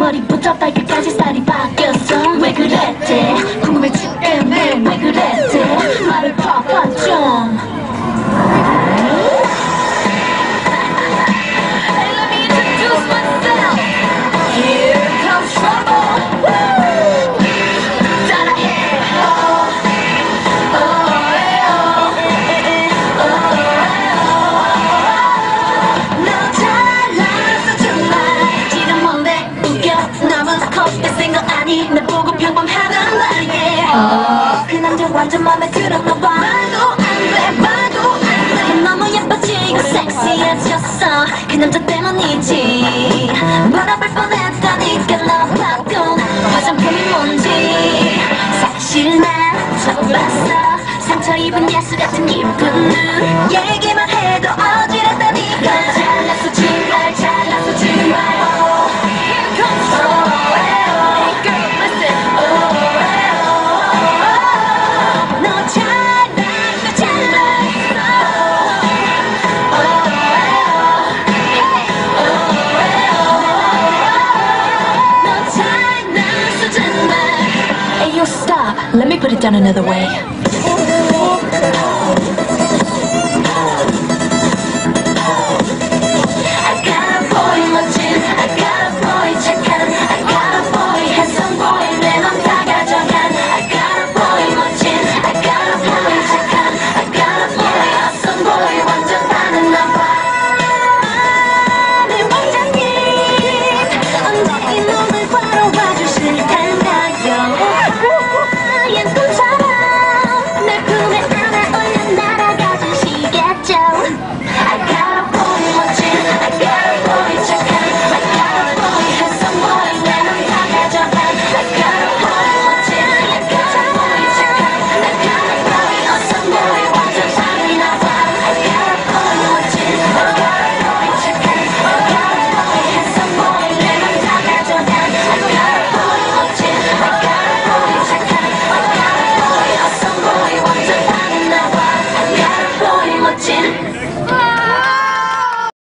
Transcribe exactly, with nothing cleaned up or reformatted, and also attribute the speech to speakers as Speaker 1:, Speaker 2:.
Speaker 1: 머리부터 발끝까지 살이 바뀌었어. 왜 그랬대? 궁금해 죽겠네. 왜 그랬대? 말을 팍팍 좀. 내 보고 평범하단 말이야. 그 남자 완전 맘에 들었나 봐. 말도 안돼 말도 안돼. 너무 예뻐지고 섹시해졌어. 그 남자 때문이지. 바라볼 뻔했다니까 너 바꾼 화장품이 뭔지. 사실 난 처음 봤어. 상처 입은 예술 같은 기분. 얘기만 해도 어지럽다니까. 잘났어 정말 잘났어 정말. Stop. Let me put it down another way.